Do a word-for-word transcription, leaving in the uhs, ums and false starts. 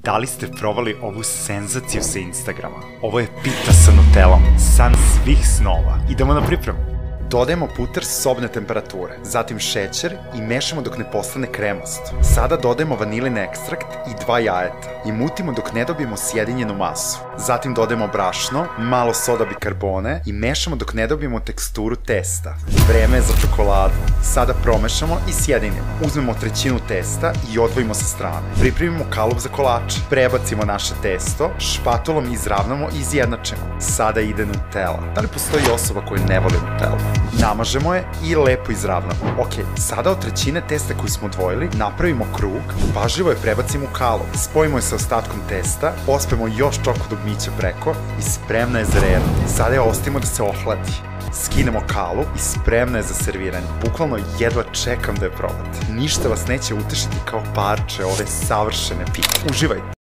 Da li ste probali ovu senzaciju sa Instagrama? Ovo je pita sa nutelom, san svih snova. Idemo na pripremu. Dodajemo puter sobne temperature, zatim šećer i mešamo dok ne postane kremost. Sada dodajemo vanilin ekstrakt i dva jajeta i mutimo dok ne dobijemo sjedinjenu masu. Zatim dodajemo brašno, malo soda bikarbone i mešamo dok ne dobijemo teksturu testa. Vreme je za čokoladu. Sada promešamo i sjedinimo. Uzmemo trećinu testa i odvojimo sa strane. Pripremimo kalup za kolače. Prebacimo naše testo, špatulom izravnamo i izjednačimo. Sada ide nutela. Da li postoji osoba koja ne voli nutelu? Namažemo je i lepo izravnamo. Ok, sada od trećine testa koju smo odvojili napravimo krug, pažljivo je prebacimo u kalup, spojimo je sa ostatkom testa, pospemo još čokolad dugmića preko i spremna je za redu. Sada je ostavimo da se ohladi. Skinemo kalup i spremna je za serviranje. Bukvalno jedva čekam da je probate. Ništa vas neće utešiti kao parče ove savršene pite. Uživajte!